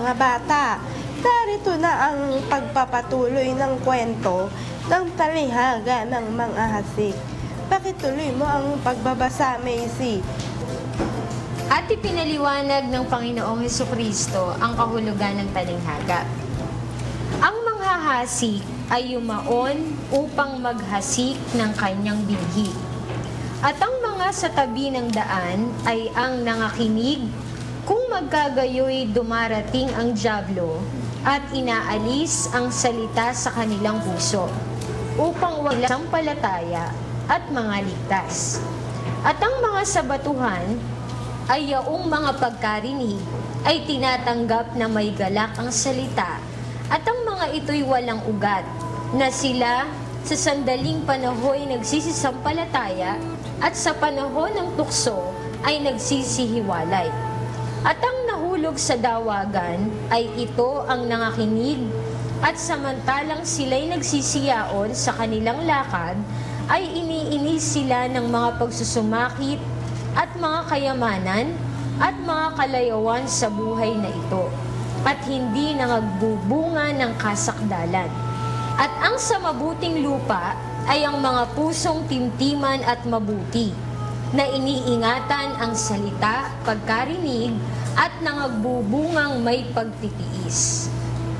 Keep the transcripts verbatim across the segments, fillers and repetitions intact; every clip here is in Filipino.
mga bata, narito na ang pagpapatuloy ng kwento ng talinghaga ng mga hasik. Pakituloy mo ang pagbabasa, Macy. At ipinaliwanag ng Panginoong Hesukristo ang kahulugan ng talinghaga. Ang manghahasik ay yumaon upang maghasik ng kanyang binhi. At ang mga sa tabi ng daan ay ang nangakinig kung magkagayoy dumarating ang dyablo at inaalis ang salita sa kanilang puso upang walang sampalataya at mga ligtas. At ang mga sabatuhan ay yaong mga pagkarinig ay tinatanggap na may galak ang salita at ang mga ito'y walang ugat na sila sa sandaling panahoy nagsisisampalataya at sa panahon ng tukso ay nagsisihiwalay. At ang nahulog sa dawagan ay ito ang nangakinig at samantalang sila'y nagsisiyaon sa kanilang lakad ay iniinis sila ng mga pagsusumakit at mga kayamanan at mga kalayawan sa buhay na ito at hindi nangagbubunga ng kasakdalan. At ang sa mabuting lupa ay ang mga pusong timtiman at mabuti na iniingatan ang salita, pagkarinig at nangagbubungang may pagtitiis.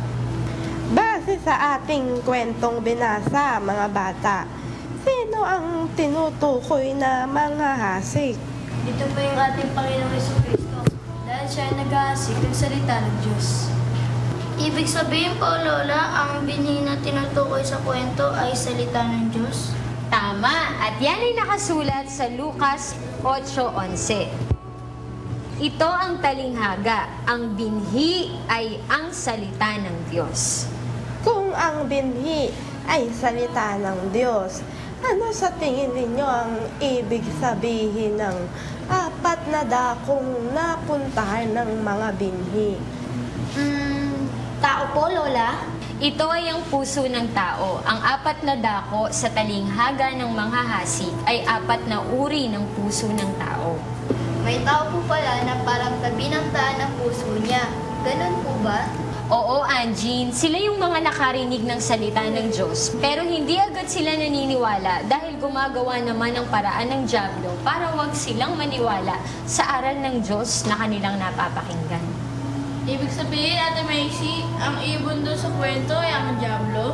Base sa ating kwentong binasa, mga bata, sino ang tinutukoy na manghahasik? Ito po yung ating Panginoong Hesukristo dahil siya ay naghahasik ng salita ng Diyos. Ibig sabihin po, Lola, ang binhi na tinutukoy sa kwento ay salita ng Diyos? Tama, at yan ay nakasulat sa Lucas eight eleven. Ito ang talinghaga, ang binhi ay ang salita ng Diyos. Kung ang binhi ay salita ng Diyos, ano sa tingin ninyo ang ibig sabihin ng apat na dakong napuntahan ng mga binhi? Hmm, tao po, Lola? Ito ay ang puso ng tao. Ang apat na dako sa talinghaga ng manghahasik ay apat na uri ng puso ng tao. May tao po pala na parang tabi ng daan ang puso niya. Ganun po ba? Oo, Anjin, sila yung mga nakarinig ng salita ng Diyos. Pero hindi agad sila naniniwala dahil gumagawa naman ang paraan ng dyablo para wag silang maniwala sa aral ng Diyos na kanilang napapakinggan. Ibig sabihin, Ate Macy, ang ibon doon sa kwento ay ang dyablo?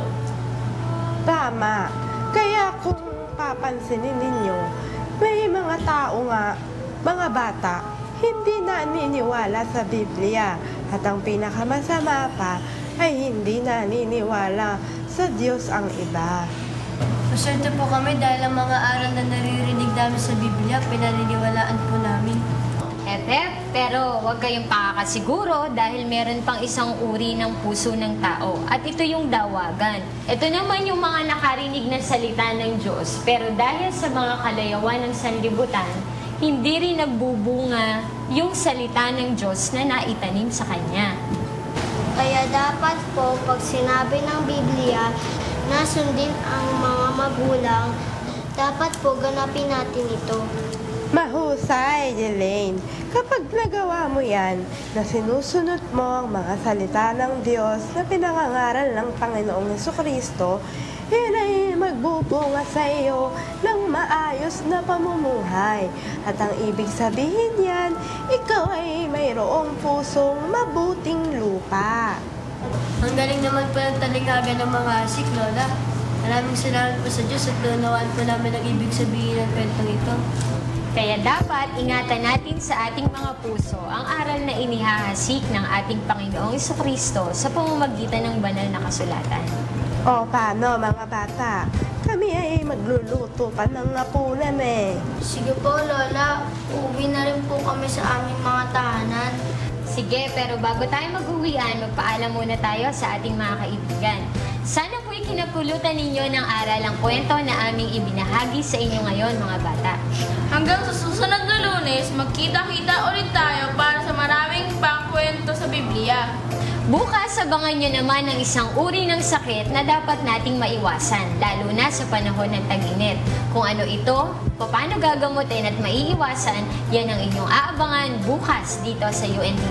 Tama. Kaya kung papansinin ninyo, may mga tao nga, mga bata, hindi naniniwala sa Biblia. At ang pinakamasama pa ay hindi naniniwala sa Diyos ang iba. Maswerte po kami dahil ang mga aral na naririnig namin sa Biblia, pinaniniwalaan po namin. Ete, pero huwag kayong pakakasiguro dahil meron pang isang uri ng puso ng tao. At ito yung dawagan. Ito naman yung mga nakarinig ng salita ng Diyos. Pero dahil sa mga kalayawan ng sanlibutan, hindi rin nagbubunga yung salita ng Diyos na naitanim sa Kanya. Kaya dapat po, pag sinabi ng Biblia na sundin ang mga magulang, dapat po ganapin natin ito. Mahusay, Elaine. Kapag nagawa mo yan, na sinusunod mo ang mga salita ng Diyos na pinangangaral ng Panginoong Hesukristo, yan ay magbubunga sa iyo ng maayos na pamumuhay. At ang ibig sabihin yan, ikaw ay mayroong pusong mabuting lupa. Ang galing naman po ng talinghaga ng mga hasik, Lola. Maraming salamat po sa Diyos at naunawaan po namin ang ibig sabihin ng kwentong ito. Kaya dapat ingatan natin sa ating mga puso ang aral na inihahasik ng ating Panginoong Hesukristo sa pamamagitan ng banal na kasulatan. O paano, mga bata? Kami ay magluluto pa ng hapunan eh. Sige po, Lola. Uuwi na rin po kami sa aming mga tahanan. Sige, pero bago tayo mag-uwian, magpaalam muna tayo sa ating mga kaibigan. Sana po'y kinapulutan ninyo ng aral ang kwento na aming ibinahagi sa inyo ngayon, mga bata. Hanggang sa susunod na Lunes, magkita-kita ulit tayo para sa maraming pang kwento sa Biblia. Bukas, abangan nyo naman ang isang uri ng sakit na dapat nating maiwasan, lalo na sa panahon ng tag-init. Kung ano ito, paano gagamutin at maiiwasan, yan ang inyong aabangan bukas dito sa U N T V.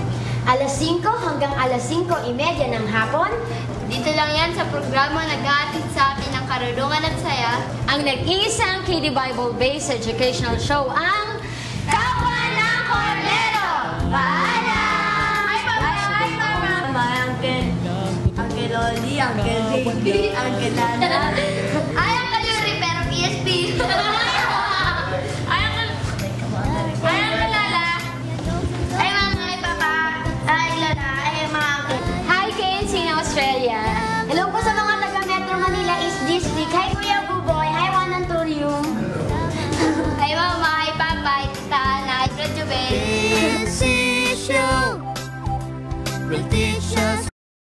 alas singko hanggang alas singko trenta ng hapon. Dito lang yan sa programa nag-aatid sa atin ng karunungan at saya. Ang nag-iisang K D Bible-based educational show ang Kapwa ng Cordero! Paalam! Hi, Papa! Hi, Mama! Mama, Uncle, Uncle Loli, Uncle Baby, Uncle Nana. Ay, Uncle Yuri, pero P S P. Ay, Uncle... Ay, Uncle Lala. Ay, Mama, ay, Papa. Ay, Lola, ay, mga Uncle. Hi, K N C in Australia. Hello po sa mga taga Metro Manila East District. Hi, Kuya Buboy. Hi, Juan Antonio. Ay, Mama, ay, Papa, ay, Tita Ana, ay, Tita Jubel. This is show will teach us